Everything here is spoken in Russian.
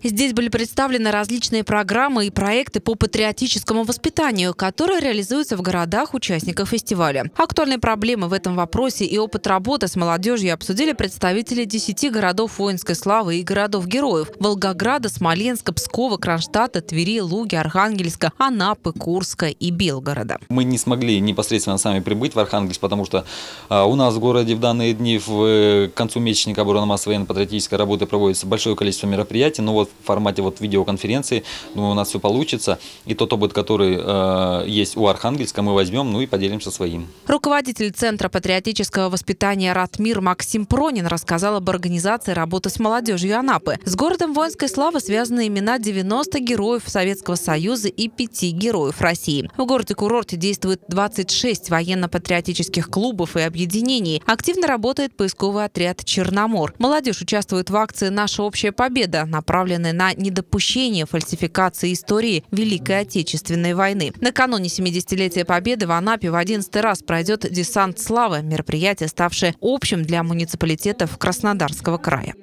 Здесь были представлены различные программы и проекты по патриотическому воспитанию, которые реализуются в городах участников фестиваля. Актуальные проблемы в этом вопросе и опыт работы с молодежью обсудили представители 10 городов воинской славы и городов-героев – Волгограда, Смоленска, Пскова, Кронштадта, Твери, Луги, Архангельска, Анапы, Курска и Белгорода. Мы не смогли непосредственно сами прибыть в Архангельск, потому что у нас в городе в данные дни к концу месячника оборонно-массовой военно-патриотической работы проводится большое количество мероприятий, но в формате видеоконференции, думаю, у нас все получится. И тот опыт, который есть у Архангельска, мы возьмем, и поделимся своим. Руководитель Центра патриотического воспитания «Ратмир» Максим Пронин рассказал об организации работы с молодежью Анапы. С городом воинской славы связаны имена 90 героев Советского Союза и 5 героев России. В городе-курорте действует 26 военно-патриотических клубов и объединений. Активно работает поисковый отряд «Черномор». Молодежь участвует в акции «Наша общая победа», направленной на недопущение фальсификации истории Великой Отечественной войны. Накануне 70-летия Победы в Анапе в 11-й раз пройдет «Десант славы» – мероприятие, ставшее общим для муниципалитетов Краснодарского края.